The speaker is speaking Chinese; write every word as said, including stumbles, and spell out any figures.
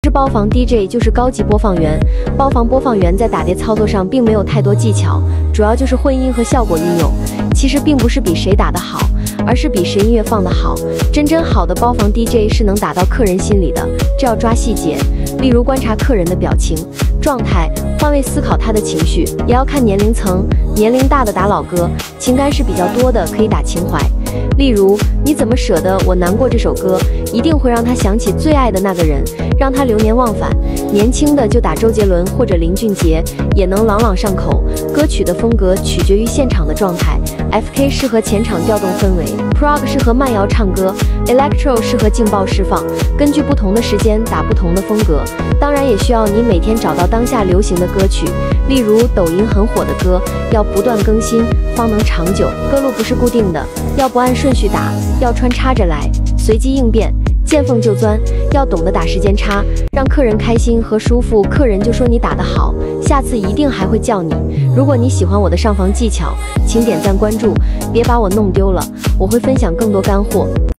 是包房 D J 就是高级播放员。包房播放员在打碟操作上并没有太多技巧，主要就是混音和效果运用。其实并不是比谁打得好，而是比谁音乐放得好。真正好的包房 D J 是能打到客人心里的，这要抓细节，例如观察客人的表情、状态，换位思考他的情绪，也要看年龄层。年龄大的打老歌，情感是比较多的，可以打情怀。例如，你怎么舍得我难过这首歌，一定会让他想起最爱的那个人，让他流年忘返。年轻的就打周杰伦或者林俊杰，也能朗朗上口。歌曲的风格取决于现场的状态 ，F K 适合前场调动氛围 ，Prog 适合慢摇唱歌 ，Electro 适合劲爆释放。根据不同的时间打不同的风格，当然也需要你每天找到当下流行的歌曲，例如抖音很火的歌，要不断更新方能长久。歌路不是固定的，要不按顺序打，要穿插着来，随机应变，见缝就钻，要懂得打时间差，让客人开心和舒服，客人就说你打得好，下次一定还会叫你。如果你喜欢我的上房技巧，请点赞关注，别把我弄丢了，我会分享更多干货。